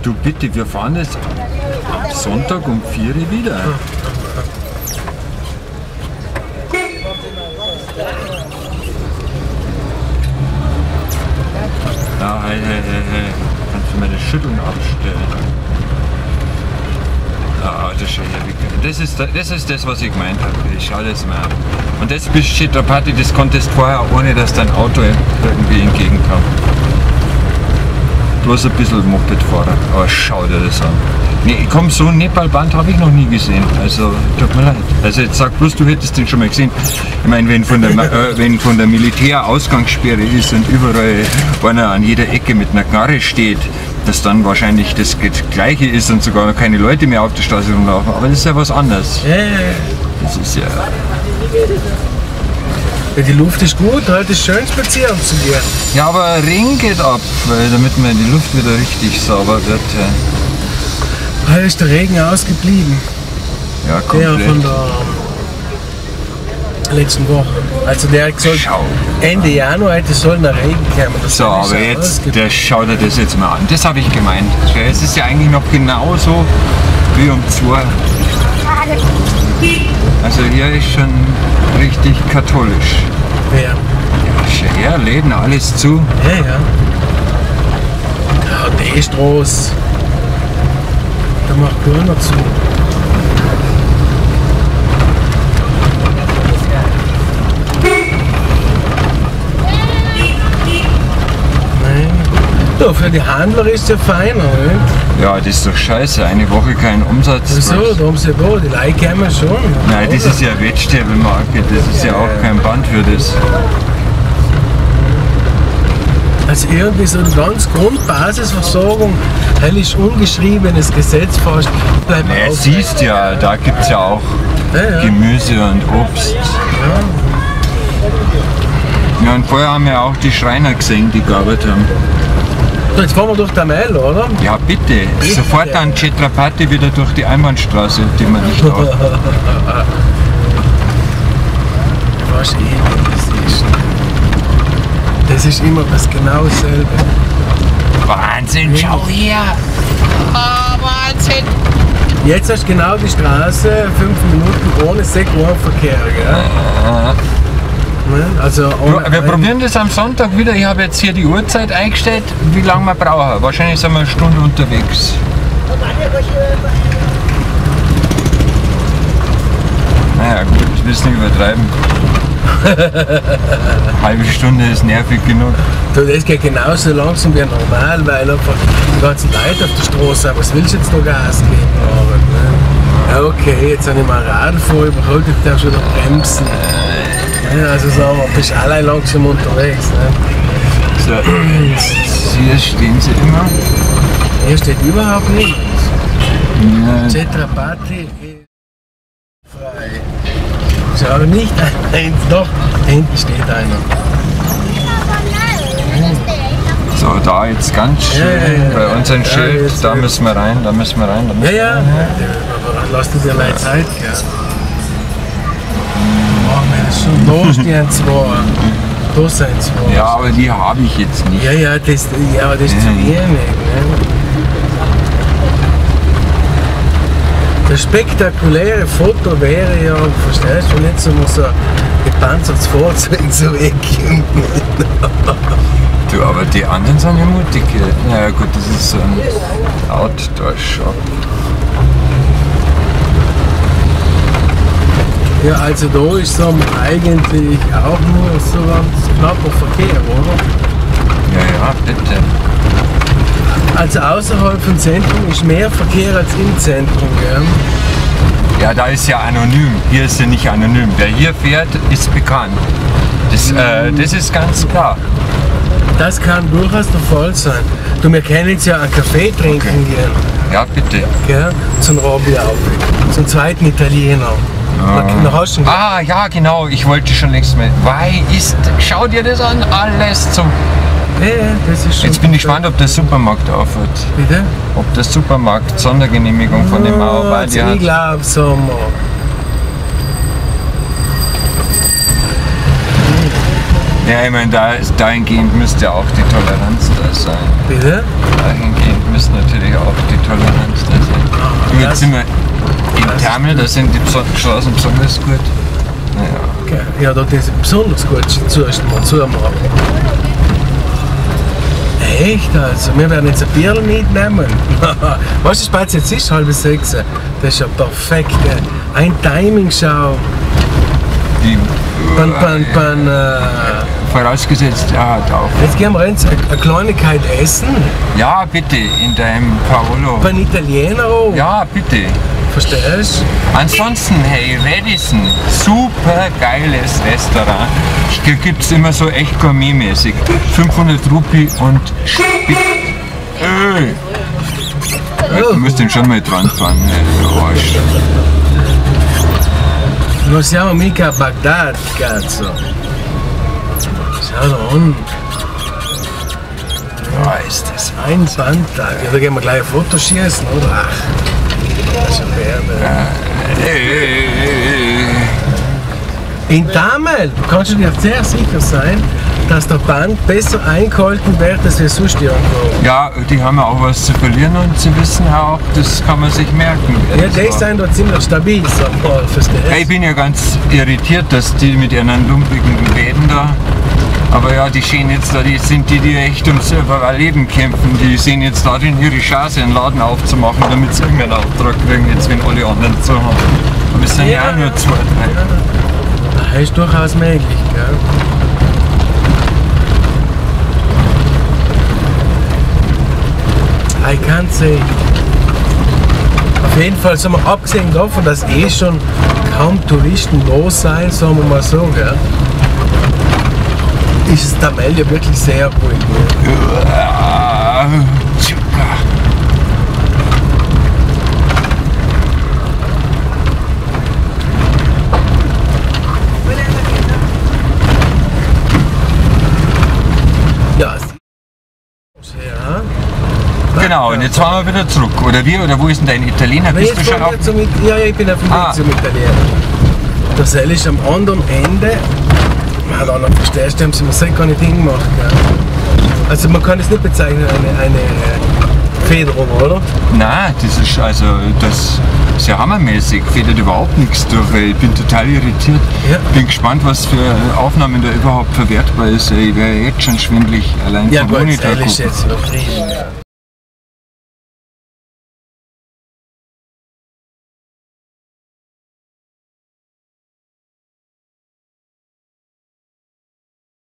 Du bitte, wir fahren jetzt am Sonntag um 4 Uhr wieder. Ja, hey. Kannst du meine Schütteln abstellen? Ah, das ist schon herweg. Das ist das, was ich gemeint habe. Ich schau das mal ab. Und das bis Chhatrapati, das konntest du vorher, ohne dass dein Auto irgendwie entgegenkam. Bloß ein bisschen Mopedfahrer. Aber schau dir das an. Nee, komm, so ein Nepal-Band habe ich noch nie gesehen. Also, tut mir leid. Also jetzt sag bloß, du hättest den schon mal gesehen. Ich meine, wenn von der Militärausgangssperre ist und überall einer an jeder Ecke mit einer Knarre steht, dass dann wahrscheinlich das Gleiche ist und sogar keine Leute mehr auf der Straße rumlaufen. Aber das ist ja was anderes. Das ist ja... Ja, die Luft ist gut, heute ist schön spazieren zu gehen. Ja, aber Regen geht ab, weil damit mir die Luft wieder richtig sauber wird. Heute ist der Regen ausgeblieben. Ja, komplett. Der von der letzten Woche. Also der hat gesagt, Ende Januar heute soll noch Regen kommen. So, aber jetzt, schau dir das jetzt mal an. Das habe ich gemeint. Es ist ja eigentlich noch genauso wie um 2. Also hier ist schon richtig katholisch. Ja. Ja, schau her, Läden, alles zu. Ja. Ja, die Straße. Da macht keiner zu. Ja, für die Handler ist es ja feiner, ne? Ja, das ist doch scheiße. Eine Woche kein Umsatz. Wieso? Da haben sie ja die Leute kommen schon. Nein, das ist ja Wettsterbemarke. Das ist ja auch kein Band für das. Also irgendwie so eine ganz Grundbasisversorgung, das ist ungeschriebenes Gesetz fast. Naja, siehst ja, da gibt es ja auch Gemüse und Obst. Ja, und vorher haben wir auch die Schreiner gesehen, die gearbeitet haben. So, jetzt fahren wir durch den Mail, oder? Ja, bitte. Sofort an Chhatrapati wieder durch die Einbahnstraße, die man nicht hat. Ich weiß wie das ist. Das ist immer das genau dasselbe. Wahnsinn, schau hier! Oh, Wahnsinn! Jetzt hast du genau die Straße, 5 Minuten ohne Sekundärverkehr, gell? Also wir probieren das am Sonntag wieder. Ich habe jetzt hier die Uhrzeit eingestellt, wie lange wir brauchen. Wahrscheinlich sind wir eine Stunde unterwegs. Naja gut, ich will es nicht übertreiben. Halbe Stunde ist nervig genug. Du, das geht genauso langsam wie normal, weil einfach die ganzen Leute auf der Straße sind. Was willst du jetzt noch Gas geben? Ja, okay, jetzt habe ich mal Rad vor, überholt ich da schon noch bremsen. Ja, also sagen wir, bist allein langsam unterwegs. Ne? So, hier stehen sie immer. Hier steht überhaupt nichts. Ja. Chhatrapati ist frei. Schau nicht eins, doch, hinten steht einer. So, da jetzt ganz schön bei uns ein Schild, da müssen wir rein, da müssen wir rein. Da müssen wir rein. Lass dir mal Zeit, ja. Da stehen 2. Da sind 2. Ja, aber die habe ich jetzt nicht. Ja, das ist zu wenig. Ne? Das spektakuläre Foto wäre ja, verstehst du, nicht so ein gepanzertes Fahrzeug so wegkommt. Du, aber die anderen sind ja mutig. Ja gut, das ist so ein Outdoor-Shop. Ja, also da ist so eigentlich auch nur so ganz knapper Verkehr, oder? Ja, bitte. Also außerhalb vom Zentrum ist mehr Verkehr als im Zentrum, gell? Ja, da ist ja anonym. Hier ist ja nicht anonym. Wer hier fährt, ist bekannt. Das ist ganz klar. Das kann durchaus der Fall sein. Du, wir können jetzt ja einen Kaffee trinken gehen. Ja, bitte. Gell? Zum Robby auf. Zum zweiten Italiener. Ja, genau. Ich wollte schon längst mal. Schau dir das an. Alles zum... Ja, das ist schon. Jetzt bin ich gespannt, ob der Supermarkt aufhört. Bitte? Ob der Supermarkt Sondergenehmigung von dem Mauerwald hat. Ich glaube, Sommer. Ja, ich meine, dahingehend müsste auch die Toleranz da sein. Bitte? Dahingehend müssen natürlich auch die Toleranz da sein. Und jetzt sind wir in Thermel, da sind die Straßen besonders gut. Naja. Okay. Ja, da ist besonders gut zuerst mal zumachen. Echt also? Wir werden jetzt ein Bier mitnehmen. Weißt du, Spatz, jetzt ist 5:30. Das ist ja perfekt. Ein Timing-Schau. Vorausgesetzt, er hat auch. Jetzt gehen wir jetzt eine Kleinigkeit essen. Ja, bitte, in deinem Paolo. Beim Italiener auch. Ja, bitte. Verstehst du? Ansonsten, hey, Radisson, super geiles Restaurant. Hier gibt es immer so echt gourmetmäßig. 500 Rupie und Öl. Du musst den schon mal dran fahren, du Arsch. Non siamo mica a Baghdad, cazzo. Schau da an. Ja, ist das. Ein Bandtag. Ja, da gehen wir gleich ein Foto schießen, oder? Ach, das ist ein Bärbe. In Thermel kannst du dir sehr sicher sein, dass der Band besser eingehalten wird als wir sonst irgendwo. Ja, die haben ja auch was zu verlieren und sie wissen auch, das kann man sich merken. Ja, die sind da ziemlich stabil, sag mal, verstehst du? Ich bin ja ganz irritiert, dass die mit ihren lumpigen Läden da, aber ja, die stehen jetzt da, die sind die echt ums Überleben kämpfen, die sehen jetzt darin ihre Chance, einen Laden aufzumachen, damit sie irgendeinen Auftrag kriegen, jetzt wenn alle anderen zu haben. Aber es sind ja auch nur 2, 3. Das ist durchaus möglich, gell? I can't say. Auf jeden Fall, sagen wir, abgesehen davon, dass schon kaum Touristen los sein, sagen wir mal so, gell? Ist es Thermel ja wirklich sehr ruhig. Ja. Genau, und jetzt fahren wir wieder zurück. Oder wie? Oder wo ist denn dein Italiener? Bist du schon auf? Ja, ich bin auf dem Weg zum Italiener. Der Seil ist am anderen Ende. Man hat auch noch verstehst, da haben sie mir sehr gar nicht hingemacht. Gell? Also man kann es nicht bezeichnen, eine Federung, oder? Nein, das ist also, das ist ja hammermäßig, federt überhaupt nichts durch. Ich bin total irritiert. Ja. Bin gespannt, was für Aufnahmen da überhaupt verwertbar ist. Ich wäre jetzt schon schwindelig allein Ja vom gut, Monitor das ist gucken. jetzt übertrieben. Ja.